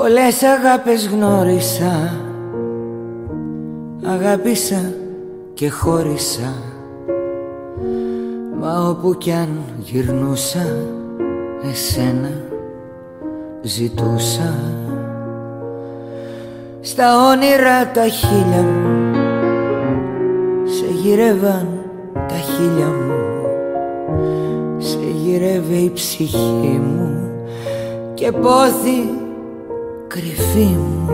Πολλές αγάπες γνώρισα, αγάπησα και χώρισα, μα όπου κι αν γυρνούσα εσένα ζητούσα. Στα όνειρα τα χείλια μου σε γυρεύαν τα χείλια μου, σε γυρεύε η ψυχή μου και πόθη κρυφή μου.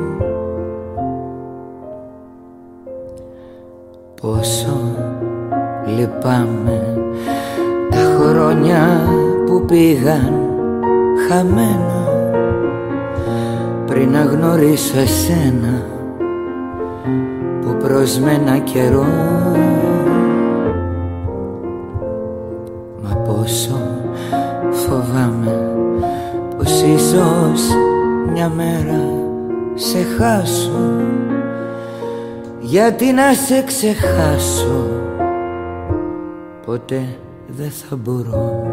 Πόσο λυπάμαι τα χρόνια που πήγαν χαμένα πριν να γνωρίσω εσένα που προσμένα καιρό. Μα πόσο φοβάμαι πως ίσως μια μέρα σε χάσω, γιατί να σε ξεχάσω ποτέ δεν θα μπορώ.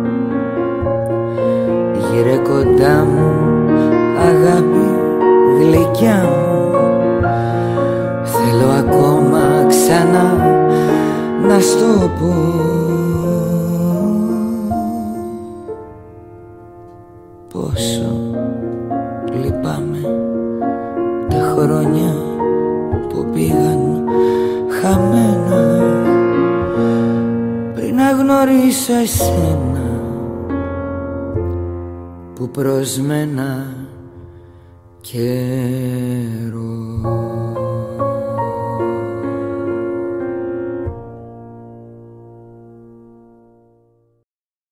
Γύρε κοντά μου αγάπη γλυκιά μου, θέλω ακόμα ξανά να στο πω. Πόσο λυπάμαι τα χρόνια που πήγαν χαμένα πριν να γνωρίσω εσένα που προσμένα καιρό.